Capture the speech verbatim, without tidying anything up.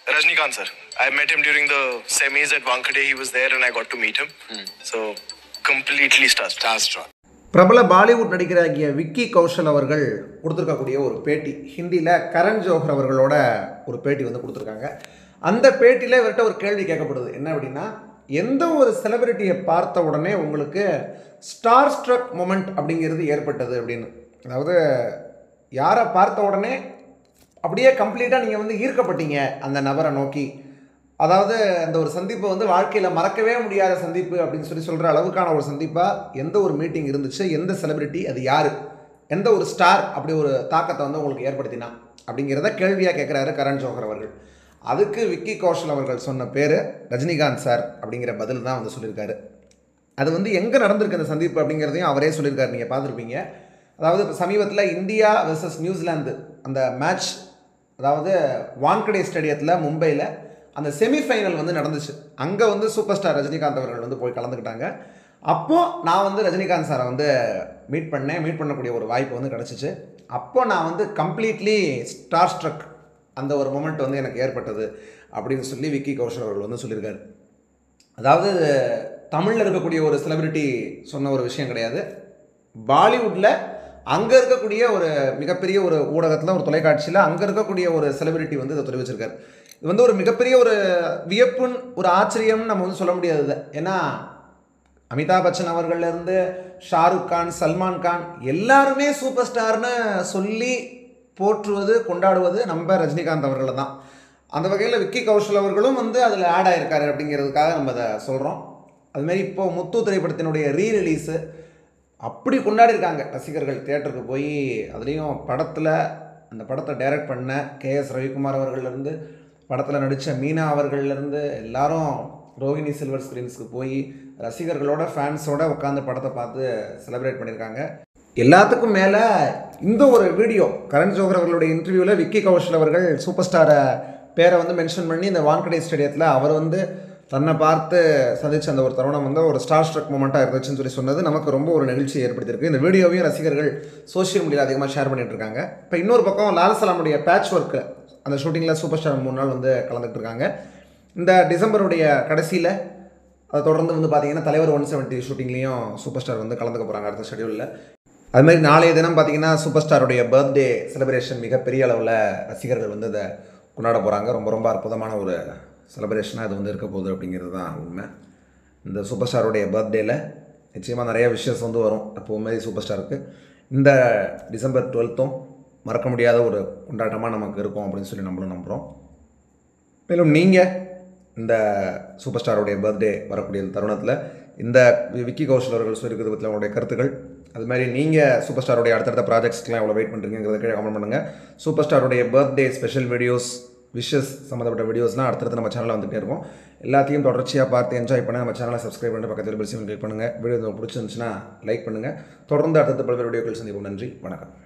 Rajnikant sir. I met him during the semis at Wankhede. He was there and I got to meet him. Mm. So completely starstruck. பிரபல பாலிவுட் நடிகராகிய விக்கி கௌஷல் அவர்கள் கொடுத்துருக்கக்கூடிய ஒரு பேட்டி, ஹிந்தியில் கரண் ஜோஹர் அவர்களோட ஒரு பேட்டி வந்து கொடுத்துருக்காங்க. அந்த பேட்டியில் இவர்கிட்ட ஒரு கேள்வி கேட்கப்படுது. என்ன அப்படின்னா, எந்த ஒரு செலிபிரிட்டியை பார்த்த உடனே உங்களுக்கு ஸ்டார் ஸ்ட்ரக் மொமெண்ட் அப்படிங்கிறது ஏற்பட்டது அப்படின்னு. அதாவது யாரை பார்த்த உடனே அப்படியே கம்ப்ளீட்டாக நீங்கள் வந்து ஈர்க்கப்பட்டீங்க அந்த நபரை நோக்கி. அதாவது அந்த ஒரு சந்திப்பை வந்து வாழ்க்கையில் மறக்கவே முடியாத சந்திப்பு அப்படின்னு சொல்லி சொல்கிற அளவுக்கான ஒரு சந்திப்பாக எந்த ஒரு மீட்டிங் இருந்துச்சு, எந்த செலிபிரிட்டி, அது யார், எந்த ஒரு ஸ்டார் அப்படி ஒரு தாக்கத்தை வந்து உங்களுக்கு ஏற்படுத்தினா அப்படிங்கிறத கேள்வியாக கேட்குறாரு கரண் ஜோஹர் அவர்கள். அதுக்கு விக்கி கௌஷல் அவர்கள் சொன்ன பேர் ரஜினிகாந்த் சார் அப்படிங்கிற பதில் தான் வந்து சொல்லியிருக்காரு. அது வந்து எங்கே நடந்திருக்கு அந்த சந்திப்பு அப்படிங்கிறதையும் அவரே சொல்லியிருக்காரு, நீங்கள் பார்த்துருப்பீங்க. அதாவது இப்போ சமீபத்தில் இந்தியா வெர்சஸ் நியூசிலாந்து அந்த மேட்ச், அதாவது வான்கடே ஸ்டேடியத்தில் மும்பையில் அந்த செமிஃபைனல் வந்து நடந்துச்சு. அங்கே வந்து சூப்பர் ஸ்டார் ரஜினிகாந்த் அவர்கள் வந்து போய் கலந்துக்கிட்டாங்க. அப்போது நான் வந்து ரஜினிகாந்த் சாரை வந்து மீட் பண்ணேன். மீட் பண்ணக்கூடிய ஒரு வாய்ப்பு வந்து கிடச்சிச்சு. அப்போ நான் வந்து கம்ப்ளீட்லி ஸ்டார் ஸ்ட்ரக், அந்த ஒரு மொமெண்ட் வந்து எனக்கு ஏற்பட்டது அப்படின்னு சொல்லி விக்கி கௌஷல் அவர்கள் வந்து சொல்லியிருக்காரு. அதாவது தமிழில் இருக்கக்கூடிய ஒரு செலிபிரிட்டி சொன்ன ஒரு விஷயம் கிடையாது. பாலிவுட்டில் அங்கே இருக்கக்கூடிய ஒரு மிகப்பெரிய ஒரு ஊடகத்தில், ஒரு தொலைக்காட்சியில் அங்கே இருக்கக்கூடிய ஒரு செலிபிரிட்டி வந்து இதை தெரிவிச்சிருக்காரு. இது வந்து ஒரு மிகப்பெரிய ஒரு வியப்புன்னு, ஒரு ஆச்சரியம்னு நம்ம வந்து சொல்ல முடியாது. ஏன்னா அமிதாப் பச்சன் அவர்கள்லேருந்து ஷாருக் கான், சல்மான் கான் எல்லாருமே சூப்பர் ஸ்டார்னு சொல்லி போற்றுவது, கொண்டாடுவது நம்ம ரஜினிகாந்த் அவர்களை தான். அந்த வகையில் விக்கி கௌஷல் அவர்களும் வந்து அதில் ஆட் ஆகிருக்காரு அப்படிங்கிறதுக்காக நம்ம அதை சொல்கிறோம். அதுமாரி இப்போது முத்து திரைப்படத்தினுடைய ரீ ரிலீஸு அப்படி கொண்டாடிருக்காங்க ரசிகர்கள். தியேட்டருக்கு போய் அதுலேயும் படத்தில் அந்த படத்தை டைரக்ட் பண்ண கே எஸ் ரவிக்குமார் அவர்கள்லேருந்து, படத்தில் நடித்த மீனா அவர்கள்லேருந்து எல்லாரும் ரோஹிணி சில்வர் ஸ்க்ரீன்ஸுக்கு போய் ரசிகர்களோட, ஃபேன்ஸோட உட்காந்து படத்தை பார்த்து செலிப்ரேட் பண்ணியிருக்காங்க. எல்லாத்துக்கும் மேலே இந்த ஒரு வீடியோ, கரண் ஜோஹர் அவர்களுடைய இன்டர்வியூவில் விக்கி கௌஷல் அவர்கள் சூப்பர் ஸ்டாரை பேரை வந்து மென்ஷன் பண்ணி இந்த வான்கடே ஸ்டேடியத்தில் அவர் வந்து தன்னை பார்த்து சந்தித்த அந்த ஒரு தருணம் வந்து ஒரு ஸ்டார் ஸ்ட்ரக் மூமெண்ட்டாக இருந்துச்சுன்னு சொல்லி சொன்னது நமக்கு ரொம்ப ஒரு நிகழ்ச்சியை ஏற்படுத்தியிருக்கு. இந்த வீடியோவையும் ரசிகர்கள் சோஷியல் மீடியாவில் அதிகமாக ஷேர் பண்ணிகிட்டு இருக்காங்க. இப்போ இன்னொரு பக்கம் லால்சலாமுடைய பேட்ச் ஒர்க்கு அந்த ஷூட்டிங்கில் சூப்பர் ஸ்டார் மூணு நாள் வந்து கலந்துகிட்டு இருக்காங்க. இந்த டிசம்பருடைய கடைசியில் அதை தொடர்ந்து வந்து பார்த்திங்கன்னா தலைவர் ஒன் செவன்ட்டி ஷூட்டிங்லேயும் சூப்பர் ஸ்டார் வந்து கலந்துக்க போகிறாங்க அடுத்த ஷெடியூலில். அதுமாதிரி நாளைய தினம் பார்த்திங்கன்னா சூப்பர் ஸ்டாருடைய பர்த்டே செலிப்ரேஷன் மிகப்பெரிய அளவில் ரசிகர்கள் வந்து அதை கொண்டாட போகிறாங்க. ரொம்ப ரொம்ப அற்புதமான ஒரு செலிப்ரேஷனாக இது வந்து இருக்க போகுது அப்படிங்கிறது தான் உண்மை. இந்த சூப்பர் ஸ்டாருடைய பர்த்டேயில் நிச்சயமாக நிறைய விஷயஸ் வந்து வரும். எப்போவுமே சூப்பர் ஸ்டாருக்கு இந்த டிசம்பர் டுவெல்த்தும் மறக்க முடியாத ஒரு கொண்டாட்டமாக நமக்கு இருக்கும் அப்படின்னு சொல்லி நம்மளும் நம்புகிறோம். மேலும் நீங்கள் இந்த சூப்பர் ஸ்டாருடைய பர்த்டே வரக்கூடிய தருணத்தில் இந்த விக்கி கௌஷல் அவர்கள் சொல்லியிருக்கிறது பற்றி உங்களுடைய கருத்துக்கள், அது மாதிரி நீங்கள் சூப்பர் ஸ்டாருடைய அடுத்தடுத்த ப்ராஜெக்ட்ஸ்க்கெலாம் எவ்வளோ வெயிட் பண்ணுறீங்கிறத கீழே கமெண்ட் பண்ணுங்கள். சூப்பர் ஸ்டாருடைய பர்த்டே ஸ்பெஷல் வீடியோஸ், விஷஸ் சம்மந்தப்பட்ட வீடியோஸ்லாம் அடுத்தடுத்து நம்ம சேனலில் வந்துகிட்டே இருக்கும். எல்லாத்தையும் தொடர்ச்சியாக பார்த்து என்ஜாய் பண்ண நம்ம சேனலை சப்ஸ்கிரைப் பண்ணிட்டு பக்கத்தில் பெல் சிம்பல் கிளிக் பண்ணுங்கள். வீடியோ உங்களுக்கு பிடிச்சிருந்துச்சுன்னா லைக் பண்ணுங்கள். தொடர்ந்து அடுத்தடுத்த பல்வேறு வீடியோக்கள் சந்திப்போம். நன்றி, வணக்கம்.